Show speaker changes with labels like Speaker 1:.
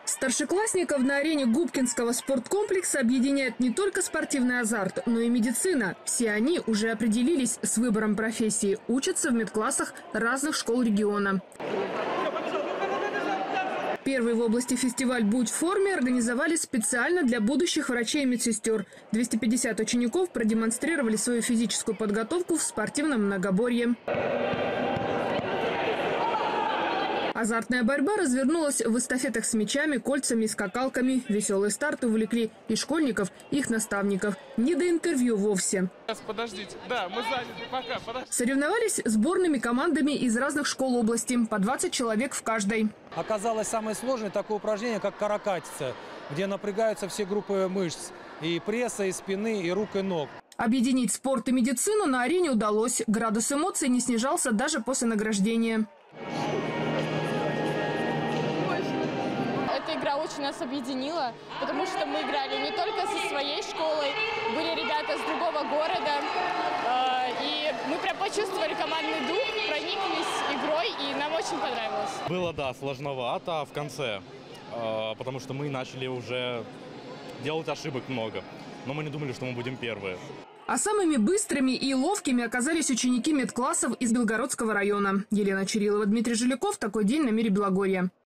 Speaker 1: Старшеклассников на арене Губкинского спорткомплекса объединяет не только спортивный азарт, но и медицина. Все они уже определились с выбором профессии, учатся в медклассах разных школ региона. Первый в области фестиваль «Будь в форме» организовали специально для будущих врачей и медсестер. 250 учеников продемонстрировали свою физическую подготовку в спортивном многоборье. Азартная борьба развернулась в эстафетах с мячами, кольцами и скакалками. Веселые старты увлекли и школьников, и их наставников. Не до интервью вовсе.
Speaker 2: Сейчас, подождите. Да, мы заняты. Пока, подождите.
Speaker 1: Соревновались сборными командами из разных школ области. По 20 человек в каждой.
Speaker 3: Оказалось самое сложное такое упражнение, как каракатица, где напрягаются все группы мышц. И пресса, и спины, и рук, и ног. Объединить
Speaker 1: спорт и медицину на арене удалось. Градус эмоций не снижался даже после награждения.
Speaker 4: Эта игра очень нас объединила, потому что мы играли не только со своей школой, были ребята с другого города, и мы прям почувствовали командный дух, прониклись игрой, и нам очень понравилось.
Speaker 5: Было, да, сложновато в конце, потому что мы начали уже делать ошибок много, но мы не думали, что мы будем первые.
Speaker 1: А самыми быстрыми и ловкими оказались ученики медклассов из Белгородского района. Елена Чирилова, Дмитрий Жиляков. Такой день на Мире Белогорья.